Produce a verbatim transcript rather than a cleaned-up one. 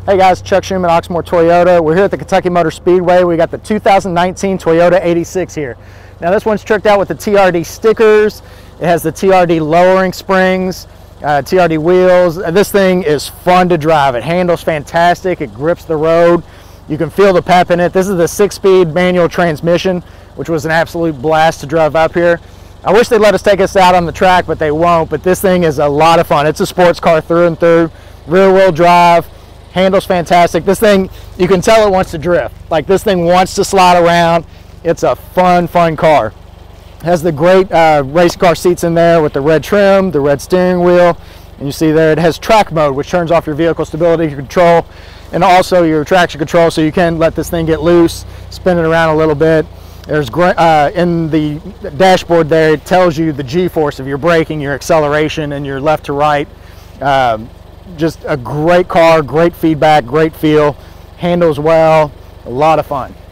Hey guys, Chuck Schumann, Oxmoor Toyota. We're here at the Kentucky Motor Speedway. We got the two thousand nineteen Toyota eighty-six here. Now this one's tricked out with the T R D stickers. It has the T R D lowering springs, uh, T R D wheels. Uh, this thing is fun to drive. It handles fantastic. It grips the road. You can feel the pep in it. This is the six-speed manual transmission, which was an absolute blast to drive up here. I wish they'd let us take us out on the track, but they won't. But this thing is a lot of fun. It's a sports car through and through. Rear-wheel drive. Handles fantastic. This thing, you can tell it wants to drift. Like, this thing wants to slide around. It's a fun, fun car. It has the great uh, race car seats in there with the red trim, the red steering wheel. And you see there it has track mode, which turns off your vehicle stability control and also your traction control, so you can let this thing get loose, spin it around a little bit. There's uh, in the dashboard there, it tells you the G-force of your braking, your acceleration, and your left to right. Um, Just a great car, great feedback, great feel, handles well, a lot of fun.